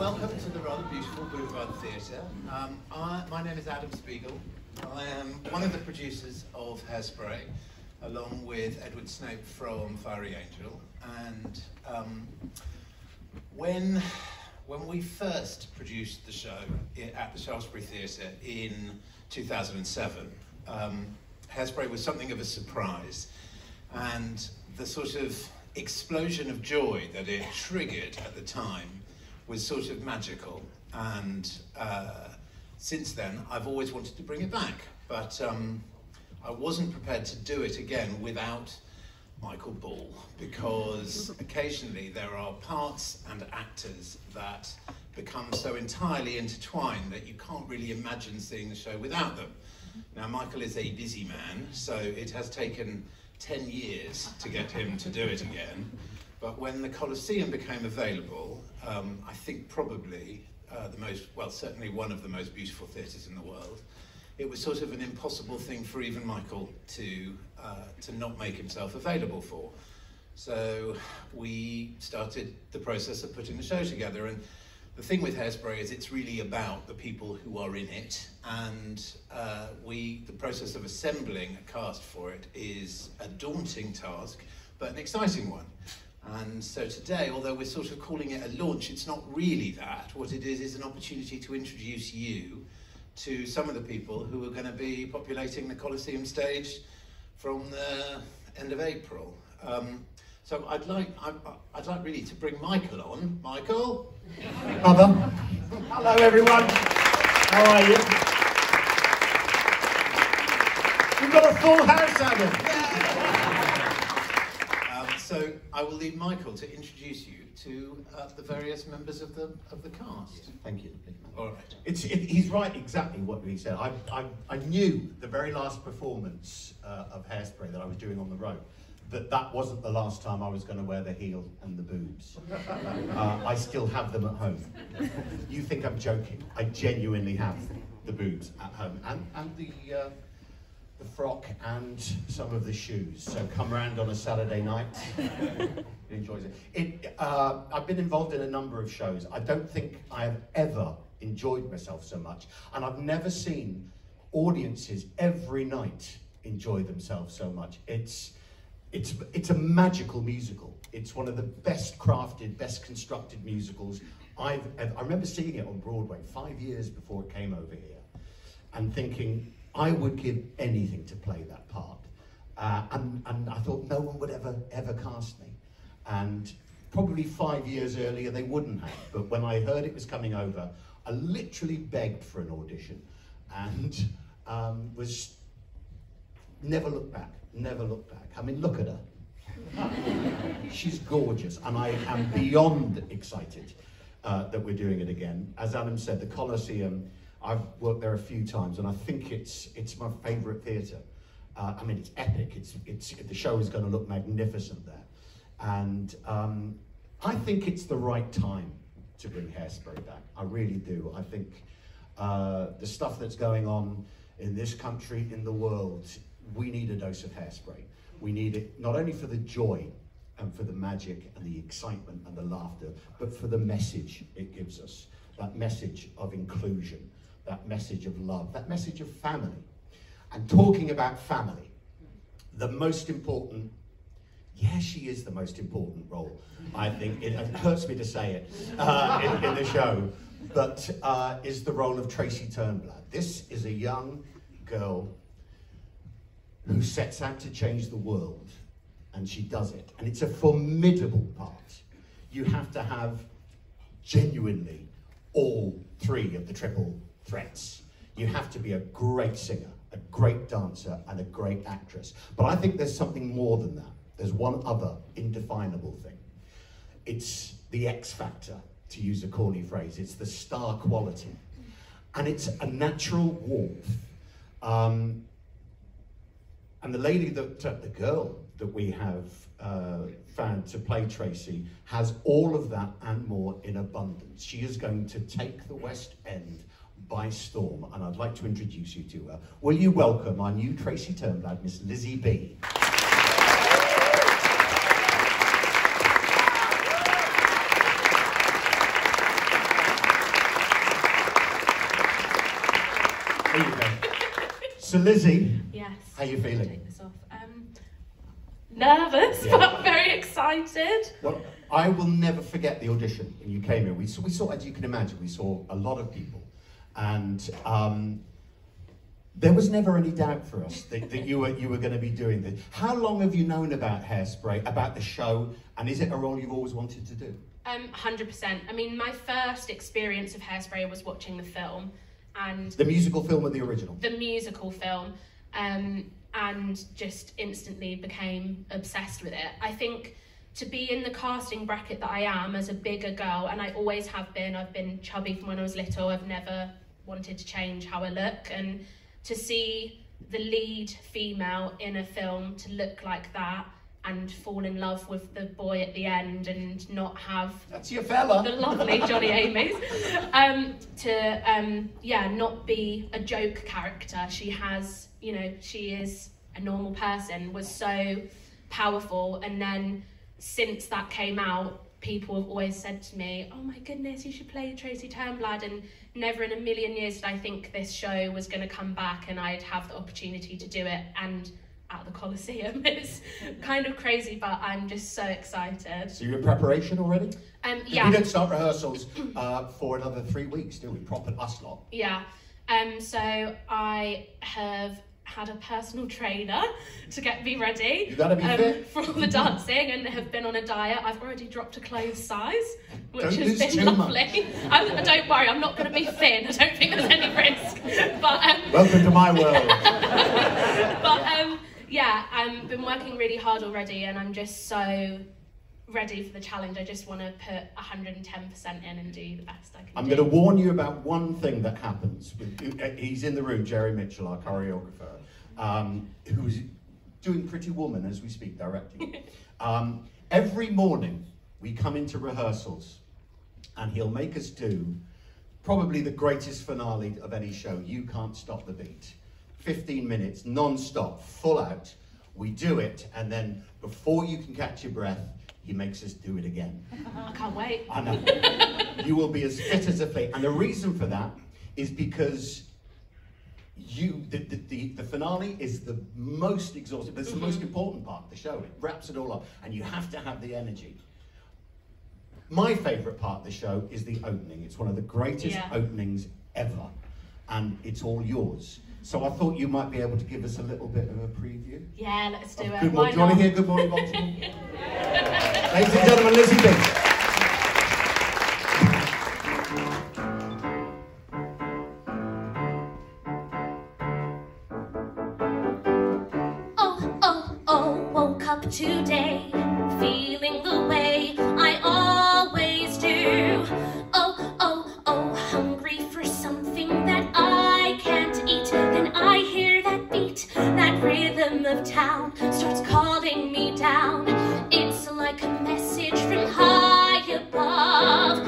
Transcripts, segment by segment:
welcome to the rather beautiful Boulevard Theatre. My name is Adam Spiegel. I am one of the producers of Hairspray, along with Edward Snape from Fiery Angel. And when we first produced the show at the Hairspray Theatre in 2007, Hairspray was something of a surprise, and the sort of explosion of joy that it triggered at the time was sort of magical. And since then I've always wanted to bring it back, but I wasn't prepared to do it again without Michael Ball, because occasionally there are parts and actors that become so entirely intertwined that you can't really imagine seeing the show without them. Now, Michael is a busy man, so it has taken 10 years to get him to do it again. But when the Coliseum became available, I think probably certainly one of the most beautiful theatres in the world, it was sort of an impossible thing for even Michael to not make himself available for. So we started the process of putting the show together, and the thing with Hairspray is it's really about the people who are in it, and the process of assembling a cast for it is a daunting task, but an exciting one. And so today, although we're sort of calling it a launch, it's not really that. What it is an opportunity to introduce you to some of the people who are going to be populating the Coliseum stage from the end of April. So I'd like really to bring Michael on. Michael? Mother. Hello everyone. How are you? We've got a full house, Adam. So I will leave Michael to introduce you to the various members of the cast. Thank you. All right. He's right, exactly what he said. I knew the very last performance of Hairspray that I was doing on the road, that wasn't the last time I was going to wear the heel and the boobs. I still have them at home. You think I'm joking? I genuinely have the boobs at home, and the frock and some of the shoes. So come round on a Saturday night. He enjoys it. I've been involved in a number of shows. I don't think I have ever enjoyed myself so much, and I've never seen audiences every night enjoy themselves so much. It's a magical musical. It's one of the best crafted, best constructed musicals I remember seeing it on Broadway 5 years before it came over here, and thinking I would give anything to play that part. And I thought no one would ever cast me. And probably 5 years earlier they wouldn't have. But when I heard it was coming over, I literally begged for an audition, and was never looked back. Never looked back. I mean, look at her. She's gorgeous, and I am beyond excited that we're doing it again. As Adam said, the Coliseum, I've worked there a few times, and I think it's my favourite theatre. I mean, it's epic. The show is going to look magnificent there, and I think it's the right time to bring Hairspray back. I really do. I think the stuff that's going on in this country, in the world, we need a dose of Hairspray. We need it not only for the joy and for the magic and the excitement and the laughter, but for the message it gives us. That message of inclusion, that message of love, that message of family. And talking about family, the most important, she is the most important role, I think. It hurts me to say it in the show, but is the role of Tracy Turnblad. This is a young girl who sets out to change the world, and she does it. And it's a formidable part. You have to have genuinely all three of the triple threats. You have to be a great singer, a great dancer, and a great actress. But I think there's something more than that. There's one other indefinable thing. It's the X factor, to use a corny phrase. It's the star quality. And it's a natural warmth. And the lady the girl that we have found to play Tracy has all of that and more in abundance. She is going to take the West End by storm, and I'd like to introduce you to her. Will you welcome our new Tracy Turnblad, Miss Lizzie B. So Lizzie, yes. how you feeling? Take this off. Nervous, Yeah. but very excited. Well, I will never forget the audition when you came here. We saw, as you can imagine, we saw a lot of people, and there was never any doubt for us that you were going to be doing this. How long have you known about Hairspray, about the show, and is it a role you've always wanted to do? 100%. I mean, my first experience of Hairspray was watching the film, and The musical film or the original? the musical film, and just instantly became obsessed with it. I think to be in the casting bracket that I am as a bigger girl, and I always have been, I've been chubby from when I was little, I've never wanted to change how I look, and to see the lead female in a film to look like that and fall in love with the boy at the end and not have That's your fella. the lovely Johnny Amy's, not be a joke character. She has, you know, she is a normal person, was so powerful. And then since that came out, people have always said to me, oh my goodness, you should play Tracy Turnblad, and never in a million years did I think this show was going to come back and I'd have the opportunity to do it, and at the Coliseum. It's kind of crazy, but I'm just so excited. So you're in preparation already? Yeah. We don't start rehearsals for another 3 weeks, do we? Proper us lot. Yeah. So I have had a personal trainer to get me ready. You gotta be fit. For all the dancing, and have been on a diet. I've already dropped a clothes size, which Don't has lose been too lovely. Don't worry, I'm not going to be thin. I don't think there's any risk. But Welcome to my world. yeah, I've been working really hard already, and I'm just so ready for the challenge. I just want to put 110% in and do the best I can I'm do. going to warn you about one thing that happens. He's in the room, Jerry Mitchell, our choreographer, who's doing Pretty Woman as we speak, directing. Every morning we come into rehearsals and he'll make us do probably the greatest finale of any show, You Can't Stop the Beat. 15 minutes, non-stop, full out. We do it, and then before you can catch your breath, he makes us do it again. I can't wait. I know. You will be as fit as a flea. And the reason for that is because the finale is the most exhausting, but it's the most important part of the show. It wraps it all up, and you have to have the energy. My favourite part of the show is the opening. It's one of the greatest openings ever, and it's all yours. So I thought you might be able to give us a little bit of a preview. Yeah, let's do it. Good Why morning. Do you want to not? hear Good Morning Baltimore? Ladies and gentlemen, Lizzie B. Woke up today, feeling the way I always do. Hungry for something that I can't eat. Then I hear that beat, that rhythm of town starts calling me down. It's like a message from high above.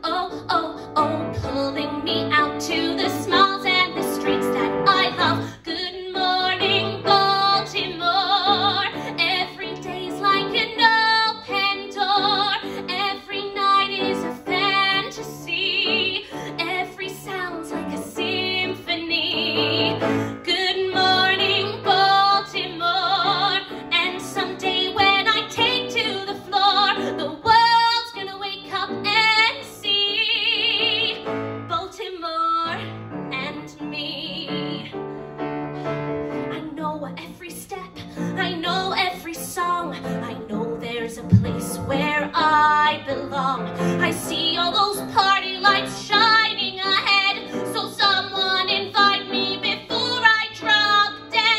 Pulling me out to the smiles and the streets that I love. Good morning, Baltimore. Every day's like an open door. Every night is a fantasy. Every sound's like a symphony. Good morning, Baltimore. And someday when I take to the floor, the world's gonna wake up and see Baltimore and me. I know every step, I know every song, I know there's a place where I belong. I see all those party lights shining ahead, so someone invite me before I drop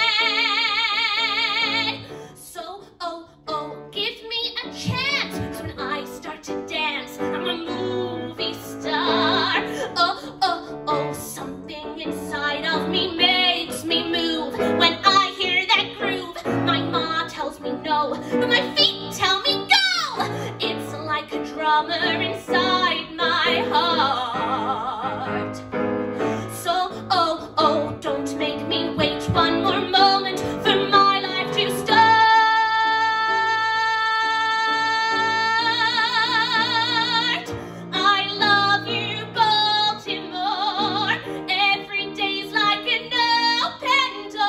dead. So, give me a chance, 'cause when I start to dance, I'm a movie star. Something inside of me makes me move. When I hear that groove, my mind tells me no, but my feet tell me go. It's like a drummer inside my heart. So, don't make me wait one more moment for my life to start. I love you, Baltimore. Every day's like an open door.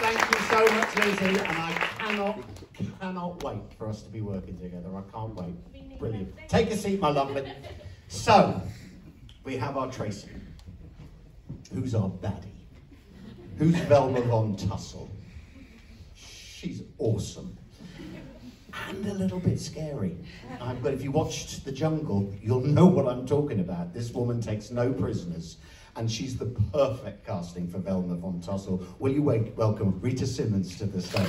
Thank you so much, Lizzie, and I cannot wait for us to be working together. I can't wait. Brilliant. Take a seat, my lovely. So, we have our Tracy. Who's our baddie? Who's Velma Von Tussle? She's awesome. And a little bit scary. But if you watched The Jungle, you'll know what I'm talking about. This woman takes no prisoners, and she's the perfect casting for Velma Von Tussle. Will you welcome Rita Simmons to the stage?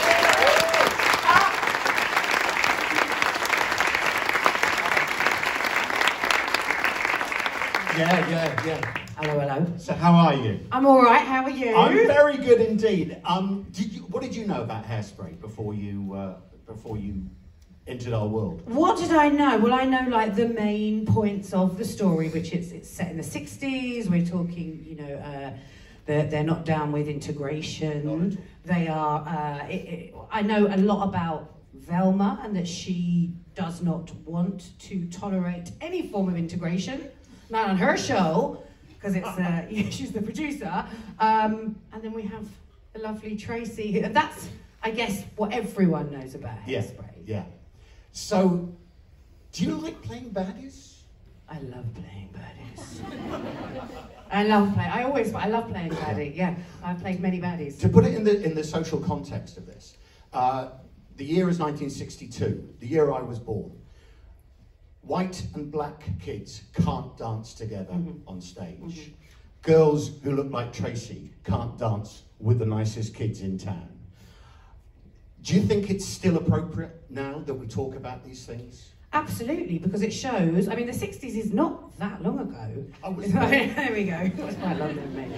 Yeah. Hello. So how are you? I'm all right. How are you? I'm very good indeed. What did you know about Hairspray before you entered our world? What did I know? Well, I know like the main points of the story, which it's set in the 60s. We're talking, you know, they're not down with integration. They are. I know a lot about Velma and that she does not want to tolerate any form of integration. Not on her show, because it's she's the producer. And then we have the lovely Tracy. And that's, I guess, what everyone knows about Hairspray. Yeah. So, do you like playing baddies? I love playing baddies. I love playing baddie. Yeah, I've played many baddies. To put it in the social context of this, the year is 1962, the year I was born. White and black kids can't dance together on stage. Girls who look like Tracy can't dance with the nicest kids in town. Do you think it's still appropriate now that we talk about these things? Absolutely, because it shows. I mean, the 60s is not that long ago. There we go. It was quite long ago, mate.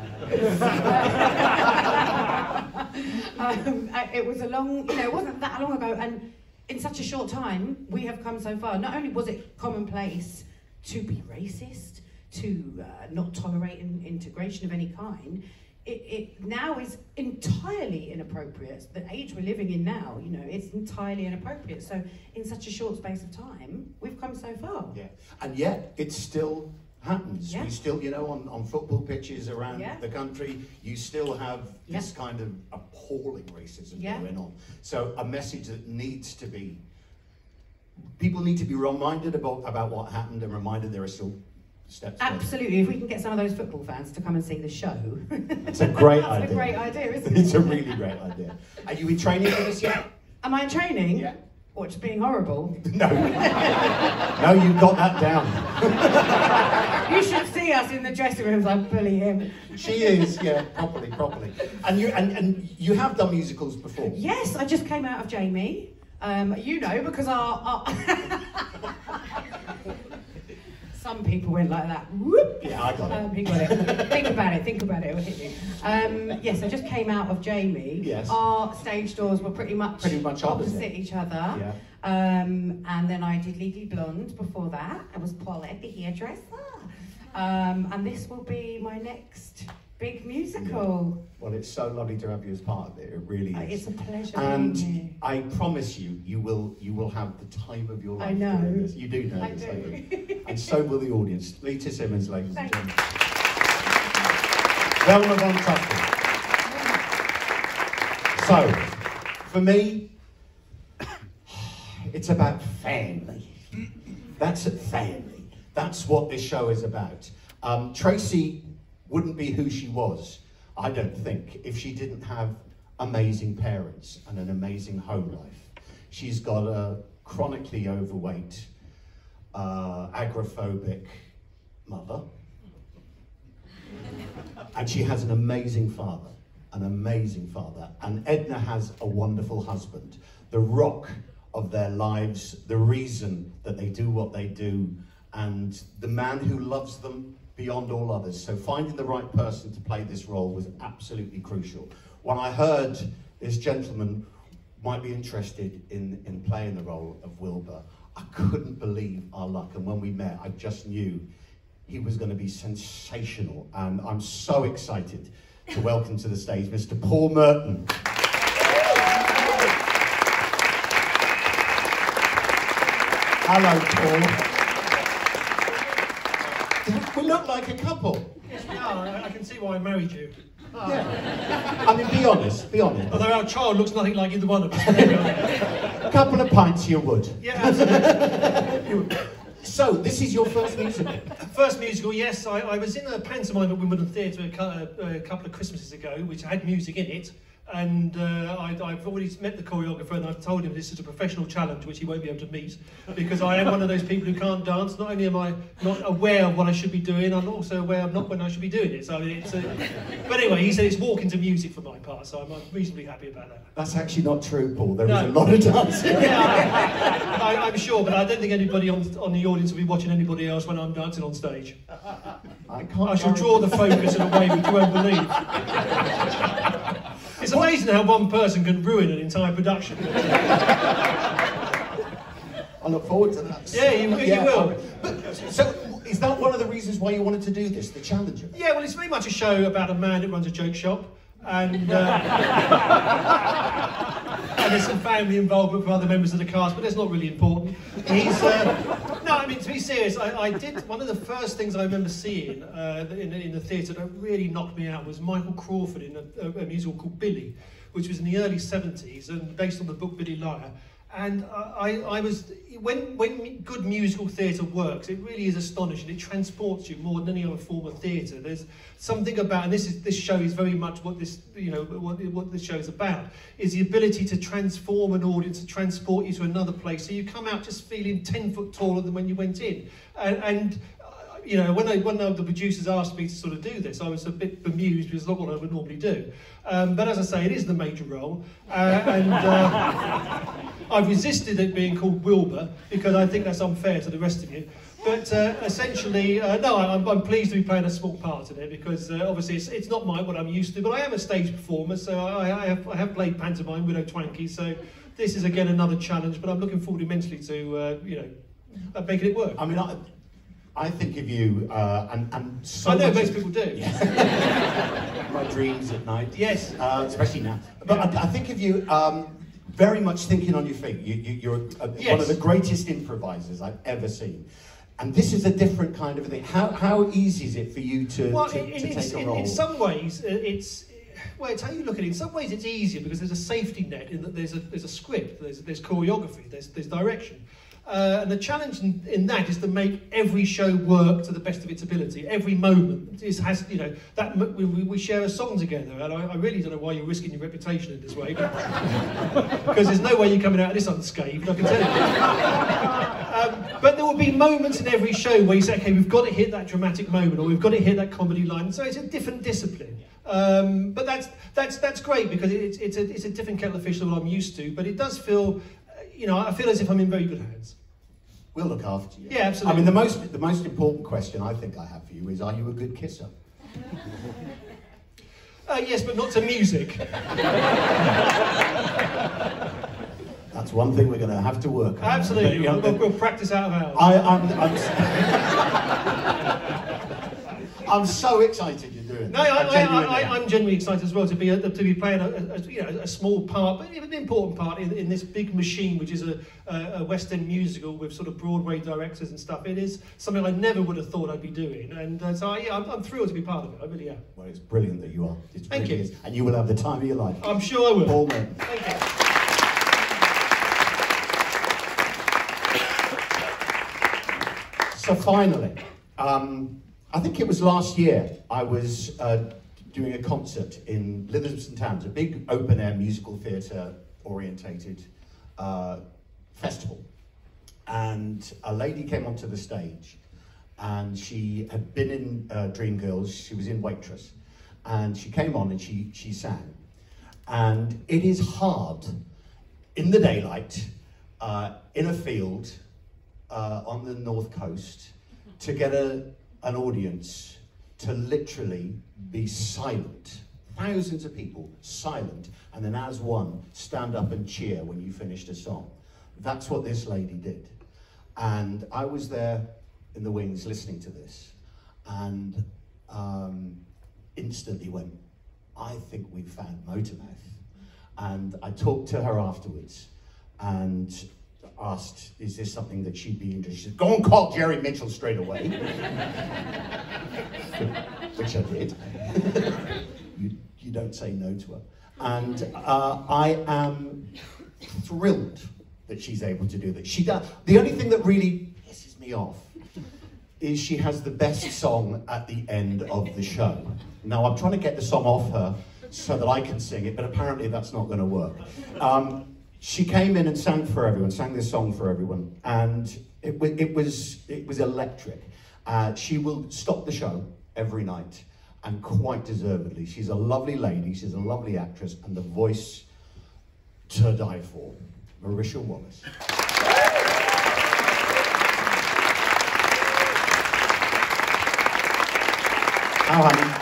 It was a long, you know, it wasn't that long ago, and in such a short time, we have come so far. Not only was it commonplace to be racist, to not tolerate integration of any kind, it now is entirely inappropriate. The age we're living in now, you know, it's entirely inappropriate. So in such a short space of time, we've come so far. Yeah, and yet it still happens. Yeah. We still, you know, on football pitches around the country, you still have this kind of appalling racism going on. So a message that needs to be, people need to be reminded about what happened and reminded there are still steps. Absolutely, if we can get some of those football fans to come and see the show. It's a great idea. It's a great idea, isn't it? It's a really great idea. Are you in training for this yet? Am I in training? Yeah. Or just being horrible? No. No, you got that down. You should see us in the dressing rooms. I bully him. She is, yeah, properly. And you have done musicals before? Yes, I just came out of Jamie. You know, because our some people went like that. Whoop. Yeah, I got it. He got it. Think about it, it'll hit you. Yes, I just came out of Jamie. Yes. Our stage doors were pretty much opposite each other. Yeah. And then I did Legally Blonde before that. I was Paulette, the hairdresser. And this will be my next big musical. Yeah. Well, it's so lovely to have you as part of it. It really is. It's a pleasure. And being here. I promise you will have the time of your life. I know. doing this. You do know this, don't you? And so will the audience. Rita Simmons, ladies and gentlemen. Velma Von Tussle. So, for me, it's about family. That's family. That's what this show is about. Tracy wouldn't be who she was, I don't think, if she didn't have amazing parents and an amazing home life. She's got a chronically overweight, agoraphobic mother. And she has an amazing father. And Edna has a wonderful husband. The rock of their lives, the reason that they do what they do, and the man who loves them beyond all others. So finding the right person to play this role was absolutely crucial. When I heard this gentleman might be interested in playing the role of Wilbur, I couldn't believe our luck. And when we met, I just knew he was going to be sensational. And I'm so excited to welcome to the stage Mr. Paul Merton. Hello, Paul. We look like a couple. Yes, we are. I can see why I married you. Yeah. I mean, be honest, be honest. Although our child looks nothing like either one of us. A couple of pints you would. Yeah, absolutely. So, this is your first musical? First musical, yes. I was in a pantomime at Wimbledon Theatre a couple of Christmases ago, which had music in it. And I've already met the choreographer, and I've told him this is a professional challenge which he won't be able to meet, because I am one of those people who can't dance. Not only am I not aware of what I should be doing, I'm also aware of not when I should be doing it. So it's but anyway, he said it's walking to music for my part, so I'm reasonably happy about that. That's actually not true, Paul. There is a lot of dancing. Yeah, I'm sure, but I don't think anybody on the audience will be watching anybody else when I'm dancing on stage. I shall draw the focus in a way which you won't believe. It's amazing how one person can ruin an entire production. I look forward to that. Yeah, you will. But, so, is that one of the reasons why you wanted to do this, the challenge of it? Yeah, well, it's very much a show about a man that runs a joke shop, and and there's some family involvement from other members of the cast, but that's not really important. He's no, I mean, to be serious, I did one of the first things I remember seeing in the theatre that really knocked me out was Michael Crawford in a musical called Billy, which was in the early 70s and based on the book Billy Liar. And I was, when good musical theatre works, it really is astonishing. It transports you more than any other form of theatre. There's something about, and this show is very much what this, what this show is about, is the ability to transform an audience, to transport you to another place. So you come out just feeling 10 foot taller than when you went in. And you know, when the producers asked me to sort of do this, I was a bit bemused because it's not what I would normally do. But as I say, it is the major role, and I've resisted it being called Wilbur because I think that's unfair to the rest of you. But essentially, no, I'm pleased to be playing a small part in it because obviously it's not what I'm used to, but I am a stage performer, so I have played pantomime, Widow Twankey, so this is again another challenge, but I'm looking forward immensely to making it work. I mean, I think of you, and so I know much most people do. Yeah. My dreams at night. Yes. Especially now. But I think of you very much thinking on your feet. You're one of the greatest improvisers I've ever seen. And this is a different kind of thing. How easy is it for you to take a role? In some ways, it's how you look at it. In some ways, it's easier because there's a safety net in that there's a script, there's choreography, there's direction. And the challenge in that is to make every show work to the best of its ability. Every moment has, that we share a song together, and I really don't know why you're risking your reputation in this way, because there's no way you're coming out of this unscathed, I can tell you. But there will be moments in every show where you say, okay, we've got to hit that dramatic moment, or we've got to hit that comedy line. So it's a different discipline. But that's great because it's a different kettle of fish than what I'm used to. But it does feel. I feel as if I'm in very good hands. We'll look after you. Yeah, absolutely. I mean, the most important question I think I have for you is, are you a good kisser? Yes, but not to music. That's one thing we're going to have to work on. Absolutely. We'll practice out of hours. I'm so excited you're doing this. No, I'm genuinely excited as well to be playing a small part, but an important part in this big machine, which is a West End musical with sort of Broadway directors and stuff. It is something I never would have thought I'd be doing, and so I'm thrilled to be part of it. I really am. Well, it's brilliant that you are. Thank you. And you will have the time of your life. I'm sure I will. Paul Merton. Thank you. So finally, I think it was last year, I was doing a concert in Livingston Towns, a big open-air musical theatre orientated festival. And a lady came onto the stage, and she had been in Dreamgirls, she was in Waitress, and she came on and she sang. And it is hard, in the daylight, in a field, on the North Coast, to get an audience to literally be silent. Thousands of people silent, and then as one, stand up and cheer when you finished a song. That's what this lady did. And I was there in the wings listening to this, and instantly went, I think we've found Motormouth. And I talked to her afterwards, and asked, is this something that she'd be interested in? She said, go and call Jerry Mitchell straight away. Which I did. you don't say no to her. And I am thrilled that she's able to do that. She does. The only thing that really pisses me off is she has the best song at the end of the show. Now, I'm trying to get the song off her so that I can sing it, but apparently that's not going to work. She came in and sang for everyone, sang this song for everyone, and it was electric. She will stop the show every night, and quite deservedly. She's a lovely lady, she's a lovely actress, and the voice to die for. Marisha Wallace. How, honey?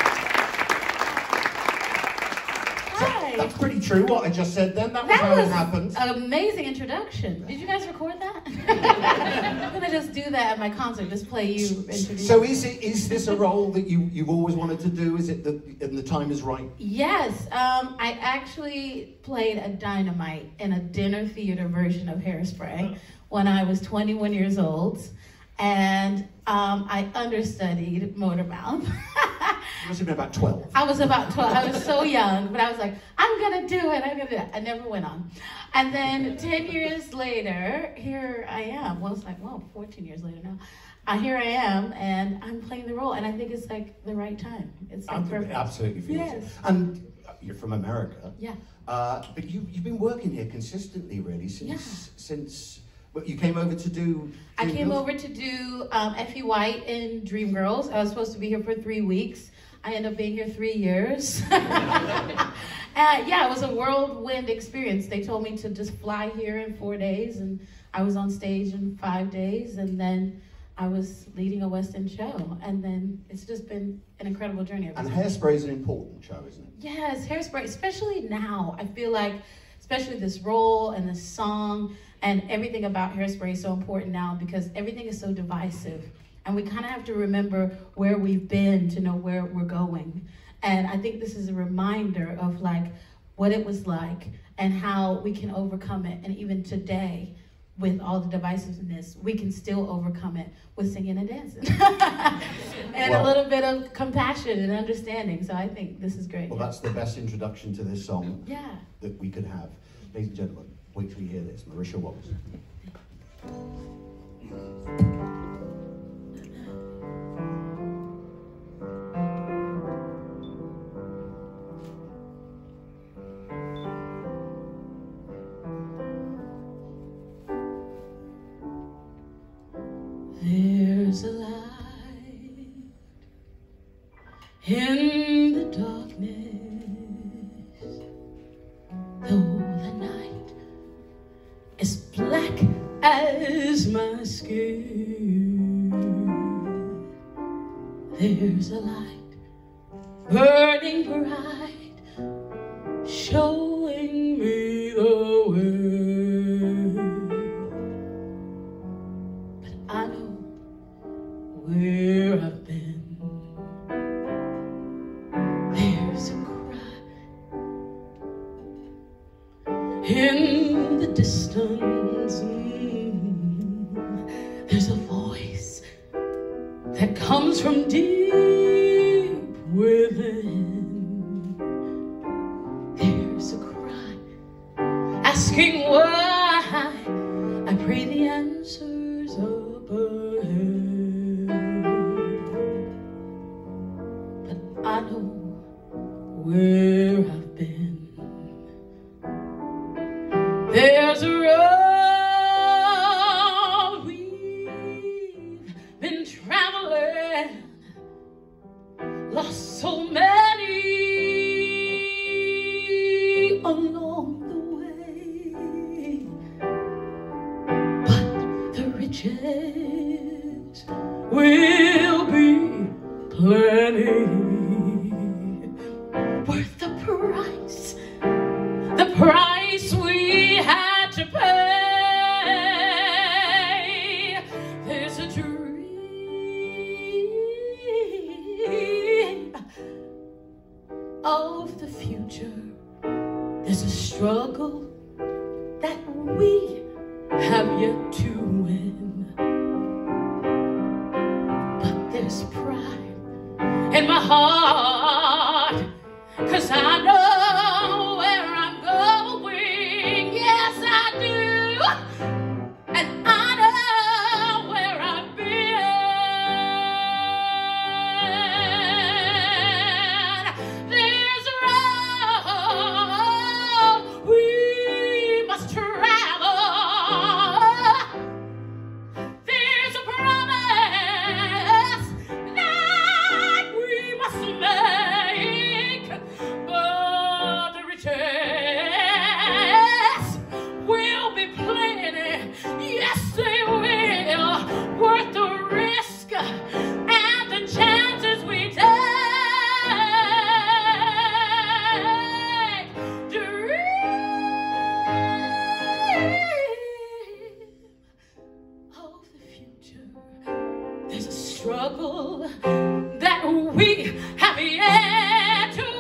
Hi. That's pretty true, what I just said then. That was how it happened. An amazing introduction. Did you guys record that? I'm going to just do that at my concert, just play you introduce. So is this a role that you've always wanted to do? Is it and the time is right? Yes. I actually played a dynamite in a dinner theater version of Hairspray when I was 21 years old. And I understudied Motormouth. You must have been about 12. I was about 12. I was so young, but I was like, I'm going to do it. I'm going to do it. I never went on. And then 10 years later, here I am. Well, it's like, 14 years later now. Here I am, and I'm playing the role. And I think it's like the right time. It's like perfect. Absolutely feels Yes. it. And you're from America. Yeah. But you've been working here consistently, really, since but you came over to do... I came over to do Effie White in Dreamgirls. I was supposed to be here for 3 weeks. I ended up being here 3 years. Yeah, it was a whirlwind experience. They told me to just fly here in 4 days, and I was on stage in 5 days, and then I was leading a West End show. And then it's just been an incredible journey. And Hairspray is an important show, isn't it? Yes, Hairspray, especially now. I feel like, especially this role and this song, and everything about Hairspray is so important now because everything is so divisive. And we kind of have to remember where we've been to know where we're going. And I think this is a reminder of like what it was like and how we can overcome it. And even today, with all the divisiveness, we can still overcome it with singing and dancing. And a little bit of compassion and understanding. So I think this is great. Well, that's the best introduction to this song that we could have. Ladies and gentlemen, wait till you hear this. Marisha Wallace. There's a light in the darkness, though the night is black as my skin. There's a light burning bright, showing me the way. But I know where I've been. There's a cry in the distance. There's a voice that comes from deep within. There's a cry asking why. I pray the answers up ahead. But I know where I've been. There's a road we've been traveling, lost so many along the way. But the riches will be plenty, worth the price we had to pay. There's a dream of the future. There's a struggle that we have yet to win. But there's pride in my heart, 'cause 'cause I know where I'm going. Yes, I do. And I know where I've been. There's a road we must travel. There's a promise that we must make. But the riches will be plenty. Yes, they will. Worth the risk and the chances we take. Dream of the future. There's a struggle that we have yet to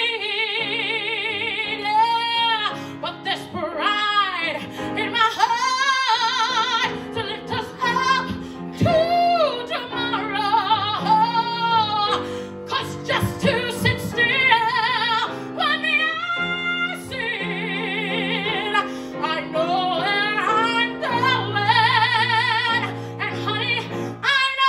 win. Yeah, but there's pride in my heart to lift us up to tomorrow. 'Cause just to sit still when the eyes sin, I know where I'm going. And honey, I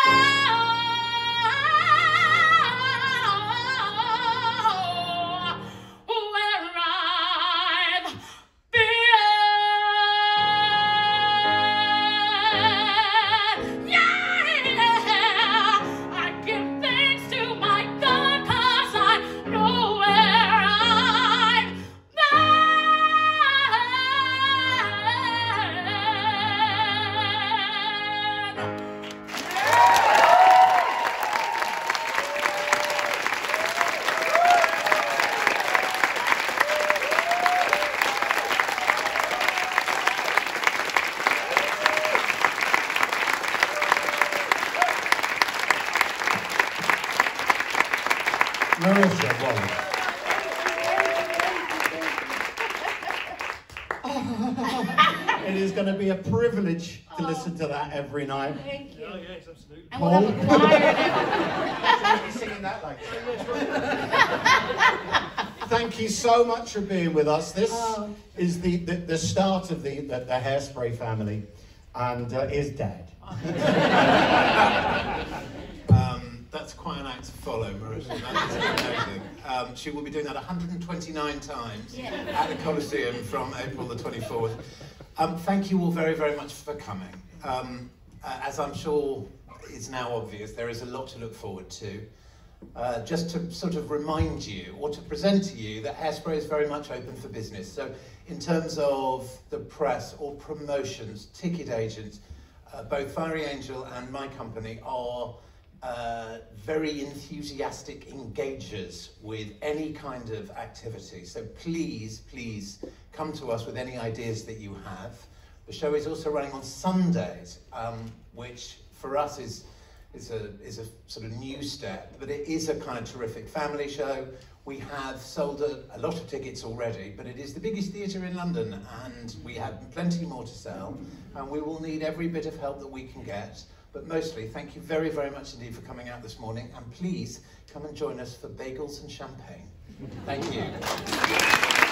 know where I've been. Yeah, I give thanks to my God 'cause I know where I've been. Marissa Wallace. It is going to be a privilege to listen to that every night. Thank you. Oh, yes, absolutely. And we'll have a choir and everything. You're singing that like Thank you so much for being with us. This is the start of the Hairspray family, and is Dad. That's quite an act to follow, Marissa. That is amazing. She will be doing that 129 times at the Coliseum from April the 24th. Thank you all very, very much for coming. As I'm sure is now obvious, there is a lot to look forward to. Just to sort of remind you, or to present to you, that Hairspray is very much open for business. So in terms of the press or promotions, ticket agents, both Fiery Angel and my company are very enthusiastic engagers with any kind of activity. So please, please come to us with any ideas that you have. The show is also running on Sundays, which for us is a sort of new step, but it is a kind of terrific family show. We have sold a lot of tickets already, but it is the biggest theatre in London, and we have plenty more to sell, and we will need every bit of help that we can get. But mostly, thank you very, very much indeed for coming out this morning, and please come and join us for bagels and champagne. Thank you.